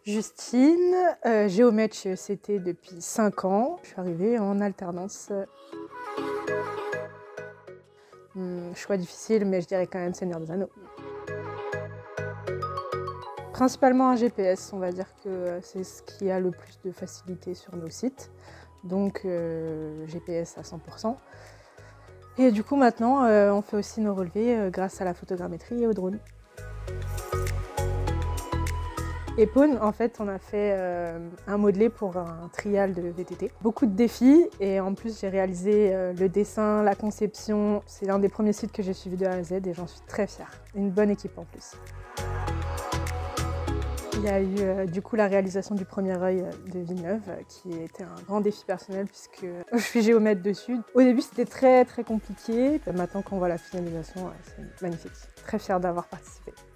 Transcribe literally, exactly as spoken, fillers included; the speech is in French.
Justine, euh, géomètre chez E C T depuis cinq ans. Je suis arrivée en alternance. Hum, choix difficile, mais je dirais quand même Seigneur des Anneaux. Principalement un G P S, on va dire que c'est ce qui a le plus de facilité sur nos sites. Donc euh, G P S à cent pour cent. Et du coup maintenant, euh, on fait aussi nos relevés euh, grâce à la photogrammétrie et au drone. Epone, en fait, on a fait euh, un modelé pour un trial de V T T. Beaucoup de défis et en plus j'ai réalisé euh, le dessin, la conception. C'est l'un des premiers sites que j'ai suivi de A à Z et j'en suis très fière. Une bonne équipe en plus. Il y a eu euh, du coup la réalisation du premier œil de Villeneuve euh, qui était un grand défi personnel puisque je suis géomètre dessus. Au début c'était très très compliqué. Maintenant qu'on voit la finalisation, c'est magnifique. Très fière d'avoir participé.